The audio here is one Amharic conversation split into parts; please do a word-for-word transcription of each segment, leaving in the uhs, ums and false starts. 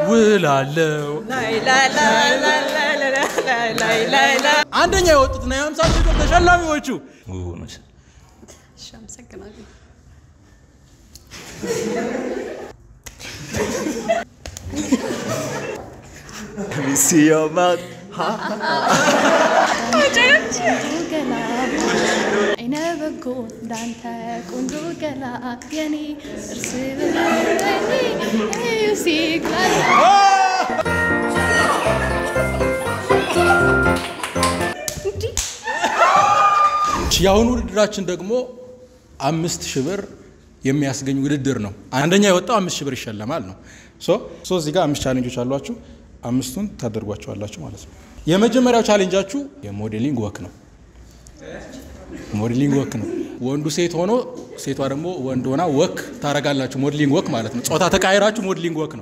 ውላለው ላይ ላይ ላይ ላይ ላይ ላይ ላይ ላይ አንደኛ የወጡት ነው ሃምሳ ሺህ ብር ተሸላሚዎቹ ወነሽ ሻምሰግናለሁ ሚሲዮማት አይነ በጎ ዳንተ ቆንጆ ገላ የኔ እርስ በለኝ ሲግላል ያሁን ውድድራችን ደግሞ አምስት ሺህ ብር የሚያስገኝ ውድድር ነው አንደኛ የወጣው አምስት ሺህ ብር ይሸለማል ነው ሶ ሶ እዚህ ጋር አምስት ቻሌንጆች አሏችሁ አምስቱን ታደርጓቸዋላችሁ ማለት ነው የመጀመሪያው ቻሌንጃችሁ የሞዴሊንግ ወክ ነው ሞዴሊንግ ወክ ነው ወንዱ ሴት ሆኖ ሴቷ ደግሞ ወንድ ሆና ወክ ታረጋላችሁ ሞዴሊንግ ወክ ማለት ነው ጾታ ተቃይራችሁ ሞዴሊንግ ወክ ነው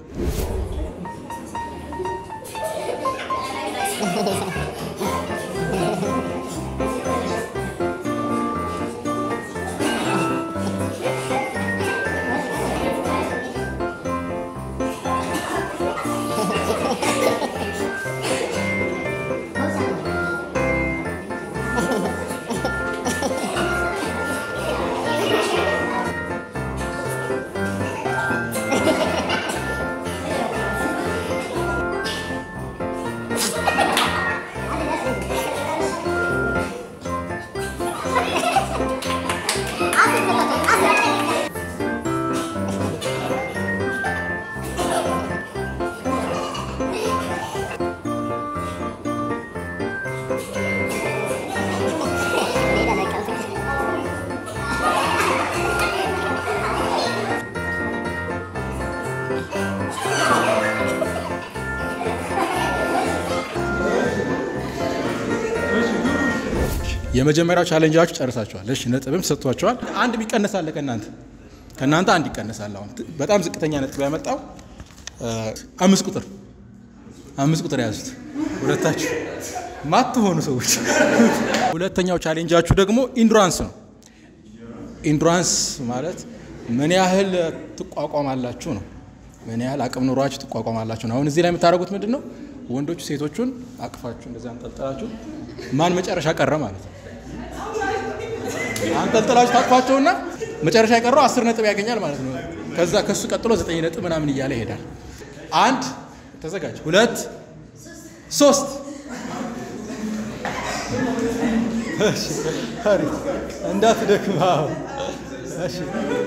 የመጀመሪያው ቻሌንጃችሁ ጨርሳችኋል እሺ ነጥብም ሰጥቷችኋል አንድ ቢቀነስ አለ ከናንተ ከናንተ አንድ ይቀነሳል አሁን በጣም ዝቅተኛ ነጥብ ያመጣው አምስት ቁጥር አምስት ቁጥር ያዙት ሁለታችሁ ማትሆኑ ሰዎች ሁለተኛው ቻሌንጃችሁ ደግሞ ኢንዱራንስ ነው ኢንዱራንስ ማለት ምን ያህል ትቋቋማላችሁ ነው ምን ያህል አቅም ኑሯችሁ ትቋቋማላችሁ ነው አሁን እዚህ ላይ የምታደርጉት ምንድነው ወንዶቹ ሴቶቹን አቅፋችሁ እንደዛ አንጠልጥላችሁ ማን መጨረሻ ቀረ ማለት ነው አንጠልጥላችሁ ታቅፋቸውና መጨረሻ የቀረው አስር ነጥብ ያገኛል ማለት ነው ከዛ ከሱ ቀጥሎ ዘጠኝ ነጥብ ምናምን ይያለ ይሄዳል አንድ ተዘጋጅ ሁለት ሶስት እሺ አሪፍ እንዳትደክማው እሺ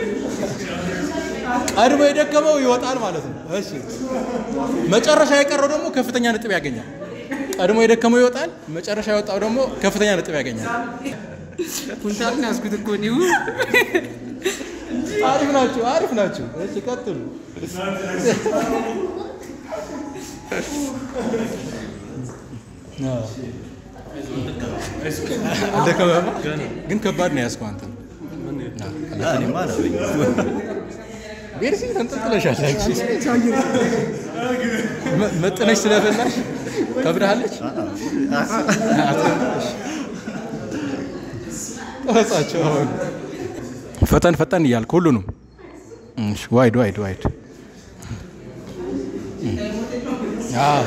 ቀድሞ የደከመው ይወጣል ማለት ነው እሺ መጨረሻ የቀረው ደግሞ ከፍተኛ ነጥብ ያገኛል ቀድሞ የደከመው ይወጣል መጨረሻ የወጣው ደግሞ ከፍተኛ ነጥብ ያገኛል ፑንታልን ያስኩት እኮ ነው አሪፍ ናችሁ አሪፍ ናችሁ እሺ ቀጥሉ አዎ ደከመማ ግን ከባድ ነው ያስኩ አንተ እኔ ማለት ቤርሲ ተንጠልጥለሻል መጥነሽ ስለበላሽ ከብዳለች ተወጻቸው አሁን ፈጠን ፈጠን ይያልኩ ሁሉንም እሺ ዋይድ ዋይድ ዋይድ አዎ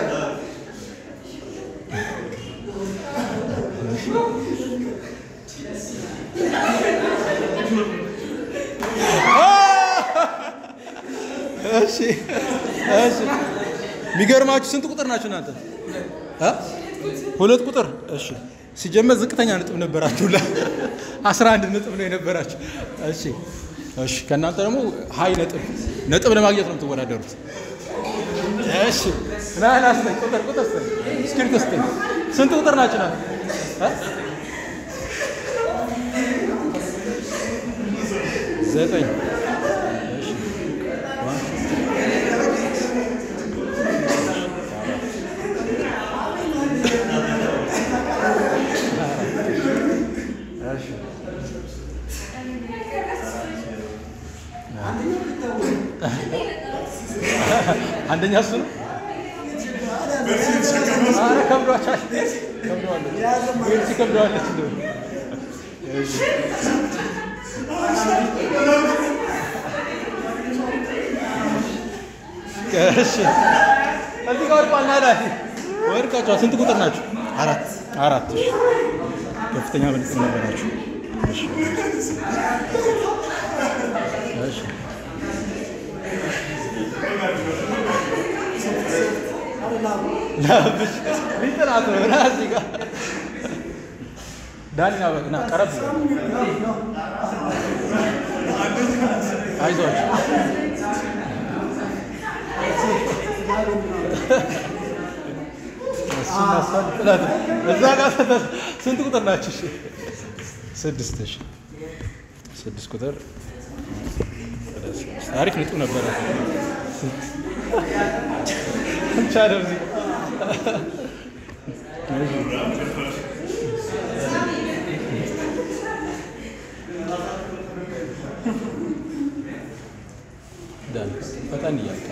እሺ እሺ ሚገርማችሁ ስንት ቁጥር ናችሁ እናንተ አ ሁለት ቁጥር እሺ ሲጀመር ዝቅተኛ ነጥብ ነበራችሁላ አስራ አንድ ነጥብ ነው የነበራችሁ እሺ እሺ ከናንተ ደግሞ ሃይ ነጥብ ነጥብ ለማግኘት ነው የምትወዳደሩት እሺ ናናስ ቁጥር ቁጥር ስክሪፕት ውስጥ ስንት ቁጥር ናችሁ እናንተ አ ዘጠኝ አንደኛ እሱ ነው አረ ከብዷቻል ከብዷል ወይስ ከብዷል ነው እሺ እሺ እዚህ ጋር ወርቋል ናዳይ ወርቃቸው ስንት ቁጥር ናችሁ? አራት አራት እሺ ከፍተኛ መልስ ነበራችሁ። እሺ እሺ ላብሽ ሊጥላት ነው ራሲ ጋር ዳሊና በግና ቀረብ አይዞህ እዛ ጋር ስንት ቁጥር ናችሁ? ስድስት እሺ ስድስት ቁጥር አሪፍ ነጥብ ነበረ። ቻለው እዚህ ዳን ፈጣን እያልካ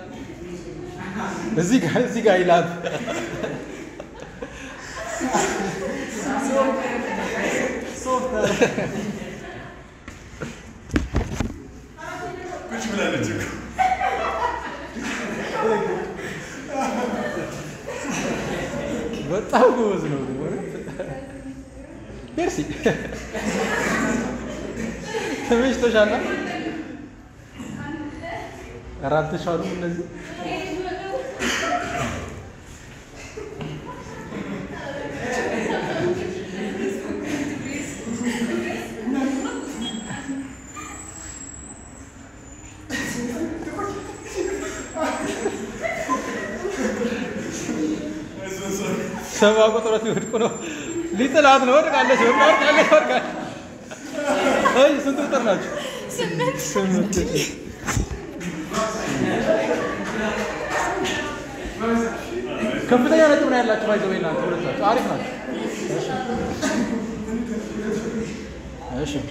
እዚህ ጋር እዚህ ጋር ይላል कुछ मिला नहीं चुका በጣም ጎበዝ ነው ሜርሲ ተመችቶሻል አራት ሻሉ እነዚህ ሰባ ቁጥሮች ይወድቁ ነው ሊጥላት ነው ወድቃለች ወድቃለች ወድቃለች አይ ስንት ቁጥር ናችሁ? ስምንት ስምንት ከፍተኛ ነጥብ ነው ያላችሁ ባይዘው እናንተ ሁለታችሁ አሪፍ ናችሁ። እሺ እሺ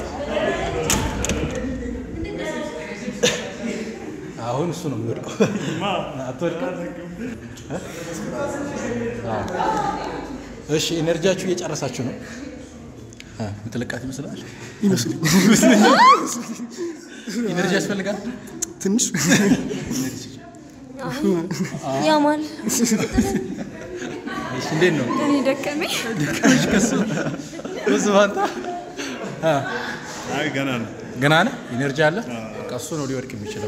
አሁን እሱ ነው የሚወድቀው አትወድቅም እሺ ኤነርጂያችሁ እየጨረሳችሁ ነው ምትለቃት ይመስላል ይመስልኝ ኤነርጂ ያስፈልጋል ትንሽ ያማል እሺ እንዴት ነው እኔ ደከመኝ ደከመሽ ከሱ ብዙ ባንታ አይ ገና ነው ገና ነው ኤነርጂ አለ በቃ እሱ ነው ሊወድቅ የሚችለው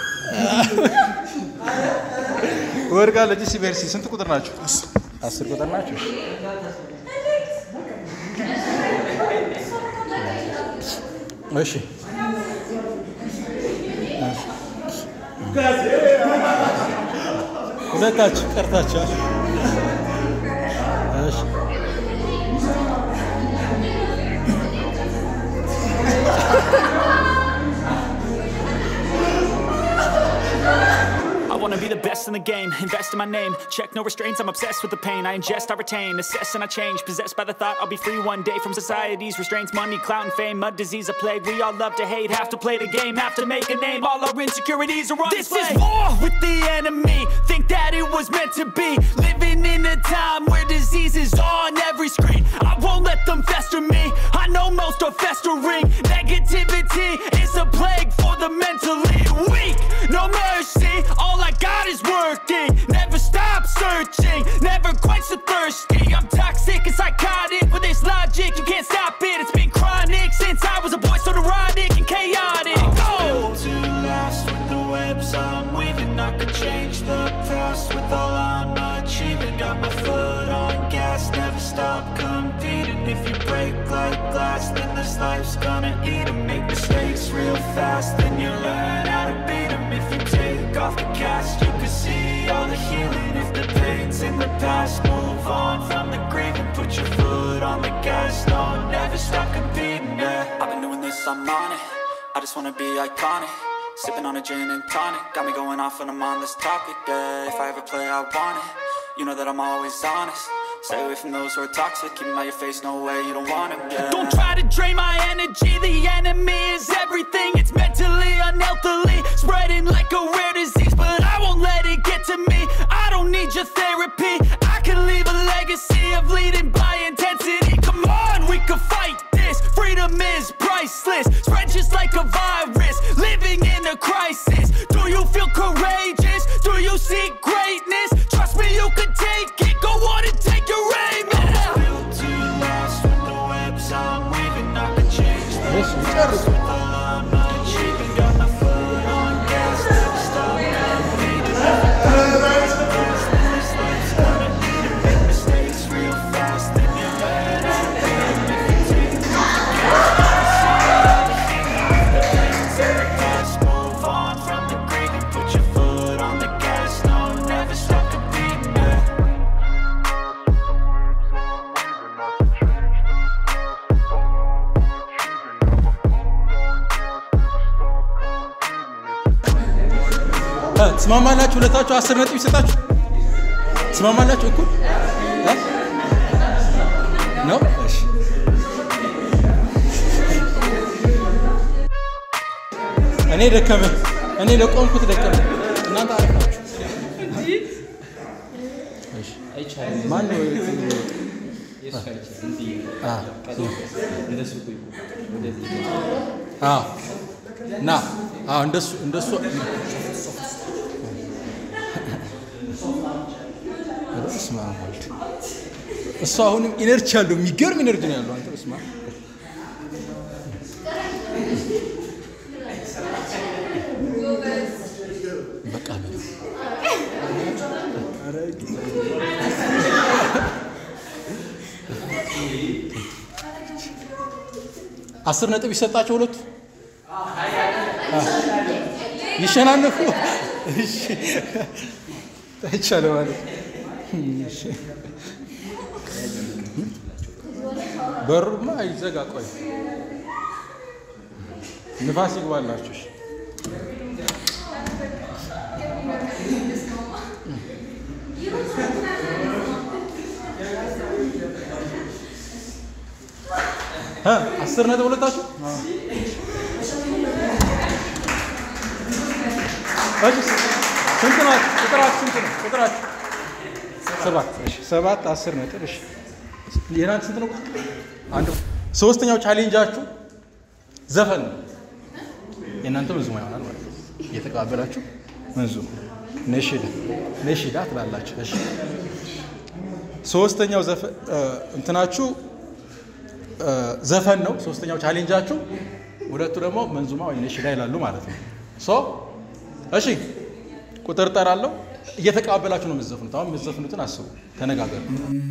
ወርጋ ለጂሲ ቨርሲ ስንት ቁጥር ናችሁ? አስር ቁጥር ናችሁ። እሺ ሁለታችሁ ቀርታችኋል። እሺ I wanna be the best in the game, invest in my name. Check no restraints, I'm obsessed with the pain. I ingest, I retain, assess and I change. Possessed by the thought I'll be free one day from society's restraints. Money, clout and fame, mud, disease, a plague. We all love to hate, have to play the game, have to make a name. All our insecurities are on display. This is war with the enemy, think that it was meant to be. Living in a time where disease is on every screen. I won't let them fester me, I know most are festering. Negativity is a plague for the mentally weak. No mercy, all I got is working. Never stop searching, never quench the thirsty. I'm toxic and psychotic with this logic, you can't stop it. It's been chronic since I was a boy, so neurotic and chaotic. Go! To last with the webs I'm weaving, I could change the past with all I'm achieving. Got my foot on gas, never stop competing. If you break like glass, then this life's gonna eat 'em. Make mistakes real fast, then you learn how to beat 'em. If you take off the cast, you can see all the healing. If the pain's in the past, move on from the grave and put your foot on the gas. No, never stop competing, yeah. I've been doing this, I'm on it. I just wanna be iconic. Sipping on a gin and tonic, got me going off when I'm on this topic, yeah. If I ever play, I want it. You know that I'm always honest. Stay away from those who are toxic. Keep them out your face, no way, you don't want them, yeah. Don't try to drain my energy. The enemy is everything. It's mentally, unhealthily, spreading like a rare disease. But I won't let it get to me. I don't need your therapy. I can leave a legacy of leading by intensity. Come on, we can fight this. Freedom is priceless. Spread just like a virus. Living in a crisis. Do you feel courageous? እሺ ጨርሱ ትስማማላችሁ ሁለታችሁ አስር ነጥብ ይሰጣችሁ ትስማማላችሁ እኮ ነው እሺ እኔ ደከመ እኔ ለቆምኩት ደከመ እናንተ አሪፋችሁ እሺ አይቻልም ማን ነው የስካይች እንዴ አ እንደሱ ቆይ ወደዚህ አ ና አ እንደሱ እንደሱ እስማ ማለት እሱ አሁንም ኢነርጂ ያለው የሚገርም ኢነርጂ ነው ያለው አንተ እስማ በቃ ነው አስር ነጥብ ይሰጣቸው ሁለቱ ይሸናነፉ እሺ አይቻልም ማለት እሺ በሩማ አይዘጋ ቆይ ንፋስ ይግባላችሁ እሺ ها አስር ነጥብ ሁለታችሁ እሺ ስንት ነው ቁጥራችሁ ስንት ነው ቁጥራችሁ ሰባት እሺ ሰባት አስር ነጥብ እሺ የናንተ ስንት ነው አንዱ ሶስተኛው ቻሌንጃችሁ ዘፈን ነው የናንተ መንዙማ ይሆናል ማለት ነው እየተቀበላችሁ መንዙማ ነሽዳ ነሽዳ ትላላችሁ እሺ ሶስተኛው ዘፈን እንትናችሁ ዘፈን ነው ሶስተኛው ቻሌንጃችሁ ሁለቱ ደግሞ መንዙማ ወይ ነሽዳ ይላሉ ማለት ነው ሶ እሺ ቁጥር ጠራለሁ እየተቀበላችሁ ነው የምትዘፍኑት አሁን የምትዘፍኑትን አስቡ ተነጋገሩ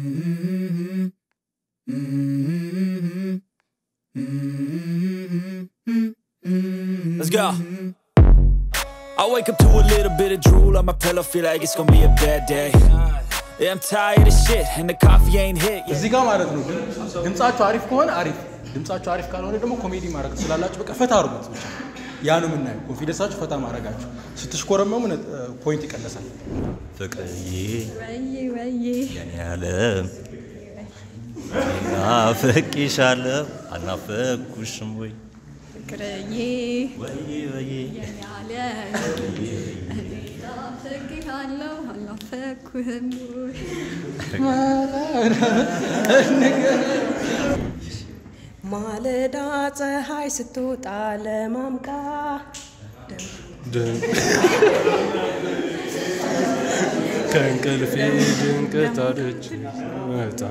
Let's go. I wake up to a little bit of drool on my pillow, feel like it's gonna be a bad day. Yeah, I'm tired of shit and the coffee ain't hit yet. እዚህ ጋር ማለት ነው ድምጻችሁ አሪፍ ከሆነ አሪፍ ድምጻችሁ አሪፍ ካልሆነ ደግሞ ኮሜዲ ማድረግ ስላላችሁ በቃ ፈታ አድርጉት ብቻ ያ ነው የምናየው ኮንፊደንሳችሁ ፈታ ማድረጋችሁ ስትሽኮረመሙ ፖይንት ይቀነሳል ፍቅርዬ ወይዬ ወይዬ የኔ ዓለም ናፍቄሻለሁ አልናፈኩሽም ወይ ፍቅርዬ ወይዬ ወይዬ የኔ ዓለም ናፍቄሃለሁ አልናፈኩህም ወይ ማለዳ ፀሐይ ስትወጣ ለማምቃ ከእንቅልፌ ድንቅት አለች መጣ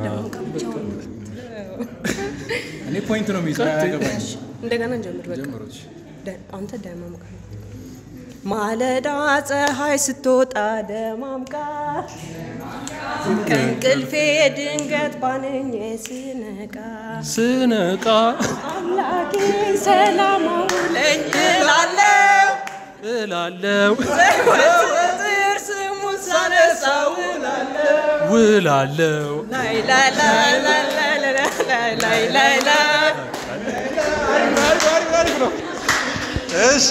እኔ ፖይንት ነው የሚያገባኝ እንደገና እንጀምር በቃ አንተ ደማምቃ ማለዳ ፀሐይ ስትወጣ ደማምቃ ከእንቅልፌ ድንገት ባነኝ ስነቃ ስነቃ አምላኬ ሰላም አውለኝ እላለሁ እላለሁ ዘወትር ስሙን ሳነሳው እላለሁ ውላለሁ ላይ ላይ ላይ ላይ ላይ ላይ ላይ ላይ እሺ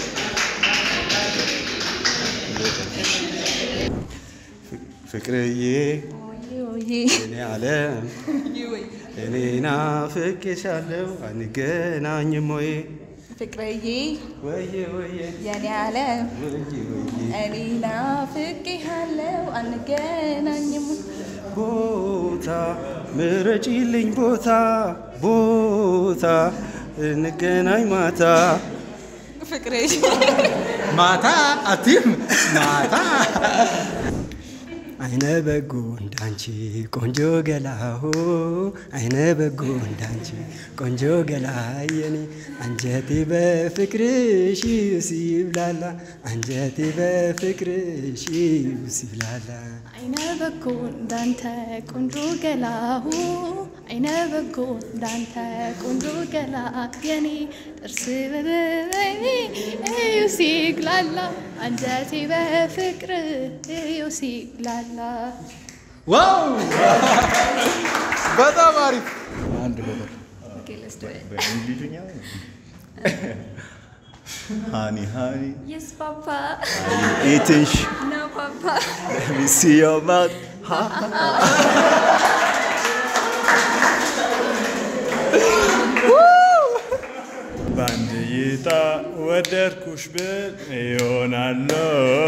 ፍቅርዬ እኔ ዓለም እኔ ናፍቄሻለሁ አንገናኝም ወይ ፍቅርዬ ወይዬ ወይዬ የኔ ዓለም ወይዬ ወይዬ እኔ ናፍቄሃለሁ አንገናኝም ቦታ ምረጪልኝ ቦታ ቦታ እንገናኝ ማታ ፍቅርዬ ማታ አቲም ማታ አይነ በጎ እንዳንቺ ቆንጆ ገላሁ አይነ በጎ እንዳንቺ ቆንጆ ገላ የኔ አንጀቴ በፍቅርሽ ሲብላላ አንጀቴ በፍቅርሽ ሲብላላ አይነ በጎ እንዳንተ ቆንጆ ገላሁ አይነ በጎ እንዳንተ ቆንጆ ገላ የኔ ጥርስ በበኔ እዩ ሲግላላ አንጀቴ በፍቅር እዩ ሲግላላ ዋው በጣም አሪፍ አንድ ነገር Okay, let's do it. Honey, honey, Yes, Papa. eating sh- No, Papa. Let me see your mouth. ባንዲታ ወደድኩሽ ብል ይሆናለሁ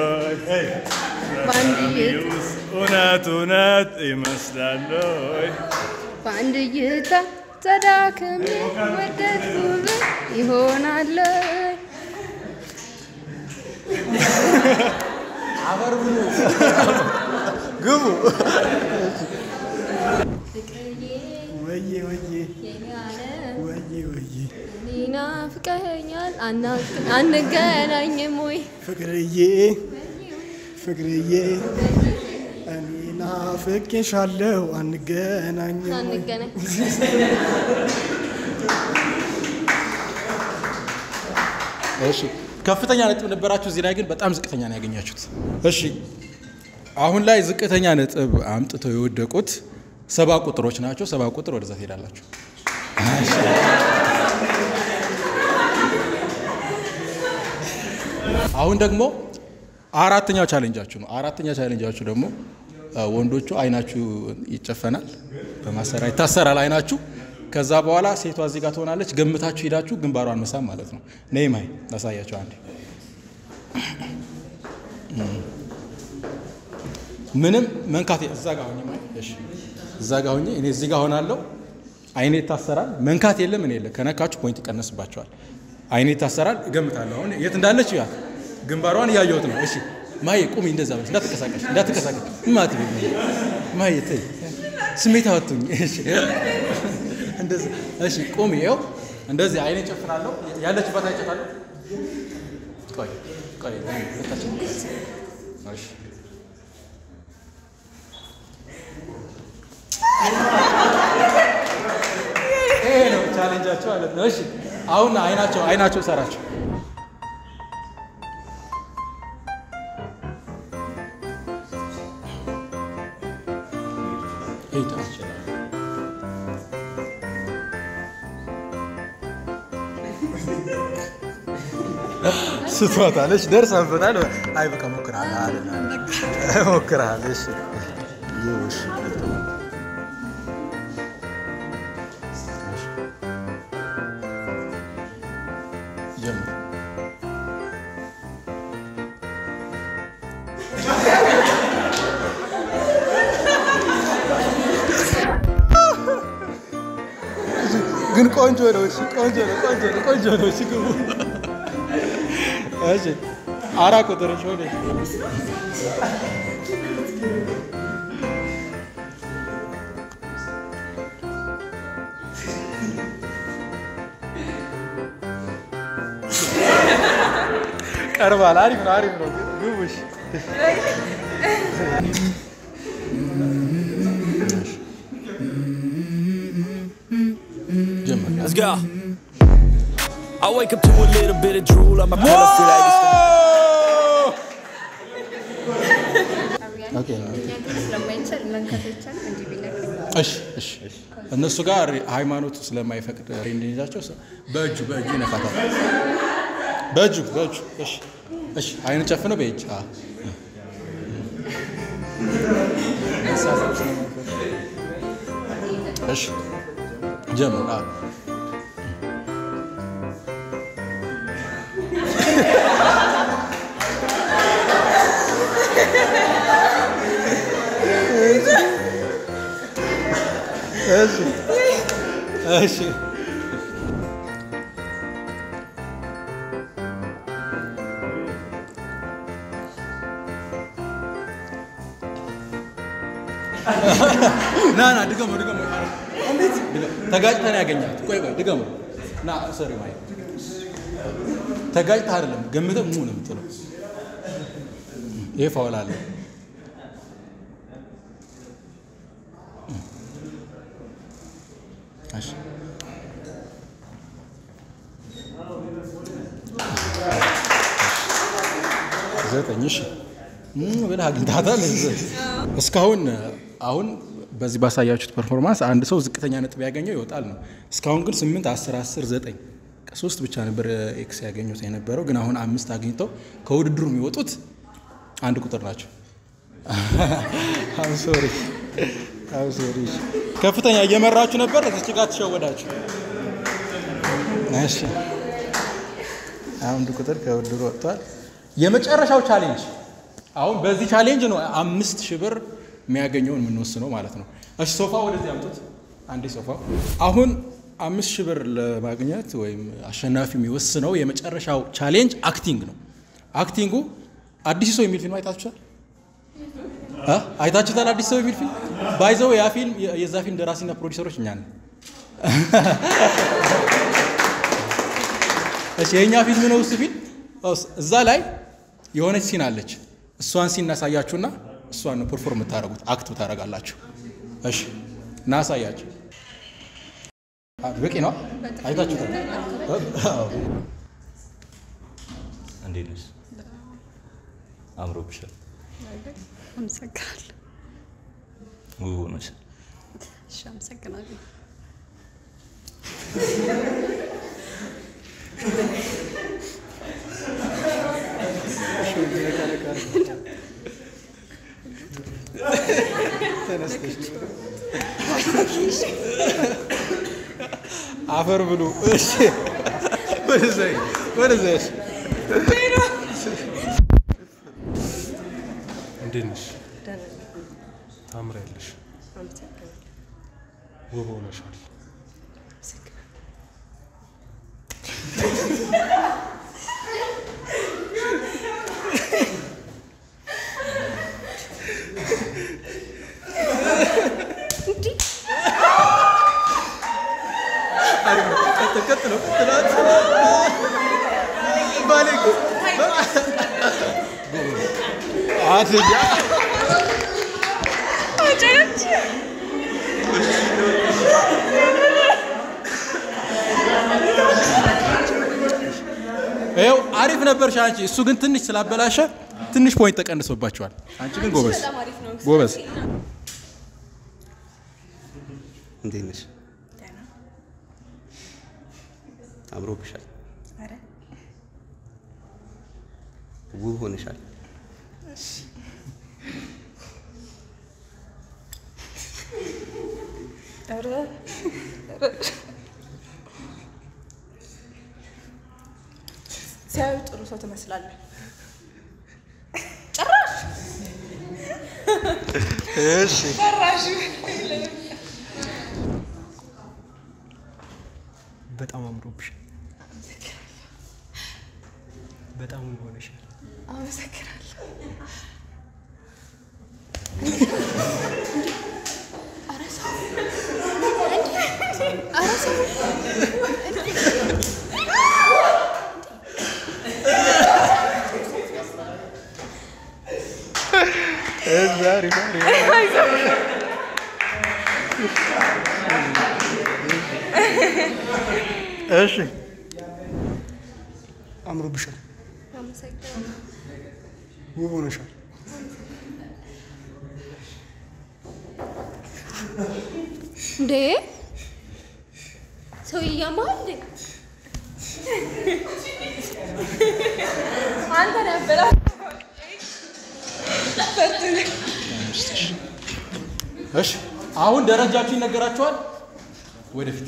ባንዲት እውነት እውነት ይመስላል ባንዲታ ተዳክሜ ወደድኩ ብል ይሆናል አፈር ብሉ ግቡ ወዬ ወዬ የኔ ዓለም ወዬ ወዬ ኒና ፍቀኸኛል አንገናኝም ወይ ፍቅርዬ ፍቅርዬ እኔ ናፍቄሻለሁ አንገናኝም ወይ? አንገናኝ እሺ ከፍተኛ ነጥብ ነበራችሁ እዚህ ላይ ግን በጣም ዝቅተኛ ነው ያገኛችሁት እሺ አሁን ላይ ዝቅተኛ ነጥብ አምጥተው የወደቁት ሰባ ቁጥሮች ናቸው ሰባ ቁጥር ወደዛ ትሄዳላችሁ አሁን ደግሞ አራተኛው ቻሌንጃችሁ ነው አራተኛው ቻሌንጃችሁ ደግሞ ወንዶቹ አይናችሁ ይጨፈናል በማሰራ ይታሰራል አይናችሁ ከዛ በኋላ ሴቷ እዚህ ጋር ትሆናለች ገምታችሁ ሄዳችሁ ግንባሯን መሳም ማለት ነው ነይ ማይ ታሳያችሁ አንዴ ምንም መንካት እዛ ጋር ሆኜ ማይ እሺ እዛ ጋር ሆኜ እኔ እዚህ ጋር ሆናለሁ አይኔ ይታሰራል መንካት የለም እኔ የለ ከነካችሁ ፖይንት ይቀነስባችኋል አይኔ ይታሰራል እገምታለሁ አሁን የት እንዳለች ያ ግንባሯን ያያዩት ነው እሺ ማይ ቁሚ እንደዛ በል እንዳትከሳቀሽ እንዳትከሳቀሽ ማት ቢቢ ማይ ተይ ስሜት አወጡኝ እሺ እንደዚህ እሺ ቁሚ ይኸው እንደዚህ አይኔ ጨፍናለሁ ያለችበት አይጨታለሁ ቆይ ቆይ ለታችን እሺ ይሄ ነው ቻሌንጃቸው ማለት ነው እሺ አሁን አይናቸው አይናቸው ሰራቸው ስትዋታለሽ ደርሰንበታል አይ በቃ ሞክራለሁ ሞክራለሁ እሺ ይውሽ ጀምር ግን ቆንጆ ነው እሺ ቆንጆ ነው ቆንጆ ነው ቆንጆ ነው እሺ ግቡ እሺ አራ ቁጥር እሺ ወደ ቀርባል አሪፍ ነው አሪፍ ነው ግቡ እሺ Let's go. I wake up to a little bit of drool on my pillow, feel like it's ኦኬ እሺ እሺ እነሱ ጋር ሃይማኖት ስለማይፈቅድ እንዲይዛቸው በእጁ በእጁ ይነካታል በእጁ በእጁ እሺ እሺ አይን ጨፍነው በእጅ አ እሺ ጀምር አ እሺ እሺ ና ና ድገሙ ድገሙ እንዴት ተጋጭተን ያገኛት ቆይ ቆይ ድገሙ ና ሰሪ ማይ ተጋጭታ አይደለም ገምተህ ሙ ነው የምትለው ይሄ ፋውል አለ እሺ ዘጠኝሽ ምን ብለህ አግኝታታል እስካሁን አሁን በዚህ ባሳያችሁት ፐርፎርማንስ አንድ ሰው ዝቅተኛ ነጥብ ያገኘው ይወጣል ነው እስካሁን ግን ስምንት አስር አስር ዘጠኝ ከሶስት ብቻ ነበር ኤክስ ያገኙት የነበረው ግን አሁን አምስት አግኝተው ከውድድሩ የሚወጡት አንድ ቁጥር ናቸው አም ሶሪ አም ሶሪ ከፍተኛ እየመራችሁ ነበር እዚህ ጋር ተሸወዳችሁ እሺ አንድ ቁጥር ከውድድሩ ወጥቷል የመጨረሻው ቻሌንጅ አሁን በዚህ ቻሌንጅ ነው አምስት ሺህ ብር የሚያገኘውን የምንወስነው ማለት ነው እሺ ሶፋ ወደዚህ አምጡት አንዴ ሶፋ አሁን አምስት ሺህ ብር ለማግኘት ወይም አሸናፊ የሚወስነው የመጨረሻው ቻሌንጅ አክቲንግ ነው አክቲንጉ አዲስ ሰው የሚል ፊልም አይታችኋል አ አይታችኋል አዲስ ሰው የሚል ፊልም ባይዘው ያ ፊልም የዛ ፊልም ደራሲና ፕሮዲዩሰሮች እኛ ነን እሺ የኛ ፊልም ነው እሱ ፊልም እዛ ላይ የሆነች ሲን አለች እሷን ሲን እናሳያችሁና እሷን ነው ፐርፎርም ታረጉት አክት ታረጋላችሁ እሺ እናሳያችሁ በቂ ነው አይታችሁታል እንዴት ነሽ አምሮብሻል አመሰግናለሁ ውብ ሆነሽ እሺ አመሰግናለሁ አፈር ብሉ እሺ ወደዚህ ወደዚህ እንዴት ነሽ ታምሪያለሽ ውብ ሆነሻል ቀጥሎ ቀጥሎ ባለክ አትያ አጨረች ይኸው አሪፍ ነበርሽ አንቺ እሱ ግን ትንሽ ስላበላሸ ትንሽ ፖይንት ተቀንሶባቸዋል አንቺ ግን ጎበዝ ጎበዝ እንዴት ነሽ አምሮብሻል አረ ውብ ሆነሻል እሺ አረ ሲያዩ ጥሩ ሰው ትመስላለህ ጭራሽ እሺ ጭራሽ በጣም አምሮብሻል በጣም ውብ ሆነሻል አመሰግናለሁ አረ ሰው አረ ሰው ዛሬ ዛሬ እሺ አምሮብሻል አመሰግናለሁ ውብ ሆነሻል እንዴ ሰው ይያማል እንዴ አንተ ነበር እሺ አሁን ደረጃችሁ ይነገራችኋል ወደፊት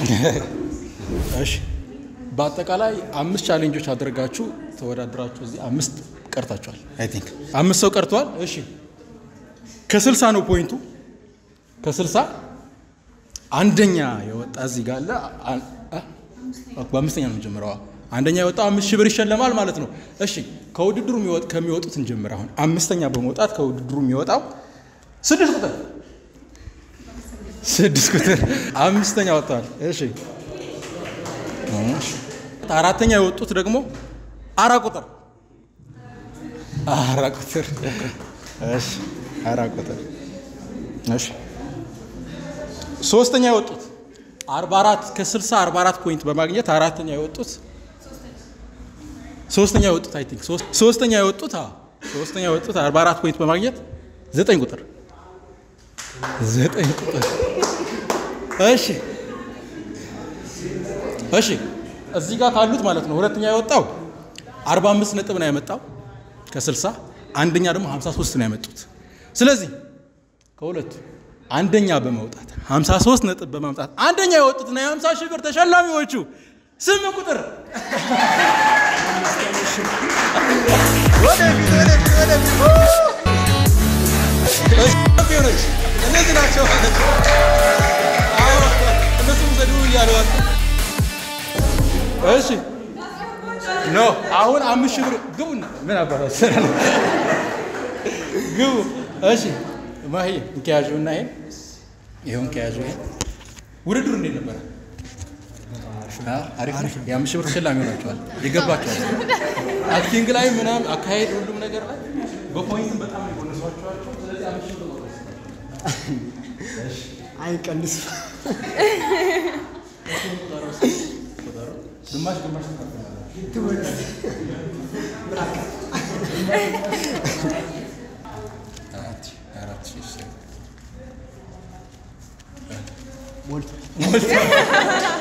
እሺ በአጠቃላይ አምስት ቻሌንጆች አድርጋችሁ ተወዳድራችሁ እዚህ አምስት ቀርታችኋል አይ ቲንክ አምስት ሰው ቀርቷል እሺ ከስልሳ ነው ፖይንቱ ከስልሳ አንደኛ የወጣ እዚህ ጋር አለ በአምስተኛ ነው ጀምረዋ አንደኛ የወጣው አምስት ሺህ ብር ይሸለማል ማለት ነው እሺ ከውድድሩ የሚወጥ ከሚወጡት እንጀምር አሁን አምስተኛ በመውጣት ከውድድሩ የሚወጣው ስድስት ቁጥር ስድስት ቁጥር አምስተኛ ወጥቷል። እሺ እሺ አራተኛ የወጡት ደግሞ አራት ቁጥር አራት ቁጥር እሺ አራት ቁጥር እሺ ሶስተኛ የወጡት አርባ አራት ከስልሳ አርባ አራት ፖይንት በማግኘት አራተኛ የወጡት ሶስተኛ የወጡት አይ ቲንክ ሶስተኛ የወጡት አ ሶስተኛ የወጡት አርባ አራት ፖይንት በማግኘት ዘጠኝ ቁጥር ዘጠኝ ቁጥር እሺ እሺ እዚህ ጋር ካሉት ማለት ነው ሁለተኛ የወጣው አርባ አምስት ነጥብ ነው ያመጣው ከስልሳ አንደኛ ደግሞ ሃምሳ ሶስት ነው ያመጡት ስለዚህ ከሁለቱ አንደኛ በመውጣት ሃምሳ ሶስት ነጥብ በማምጣት አንደኛ የወጡት ነው የ50 ሺህ ብር ተሸላሚዎቹ ስምንት ቁጥር ወደ ወደ ወደ ሻምፒዮኖች እነዚህ ናቸው ማለት ነው። አዎ እነሱም ዘዱ እያለዋል። እሺ ኖ አሁን አምስት ሺህ ብር ግቡና ምን አባታችሁ ግቡ። እሺ ማሂ እንከያዡና ይሄን ይሄን እንከያዡ። ይሄ ውድድሩ እንዴት ነበር? አሪፍ የአምስት ሺህ ብር ተሸላሚ ሆናችኋል። ይገባችኋል። አክቲንግ ላይ ምናምን አካሄድ ሁሉም ነገር ላይ በፖይንትም በጣም ይቦነሷችኋል። ስለዚህ አምስት ሺህ ብር አይቀንስ ግማሽ ግማሽ ሞልቶ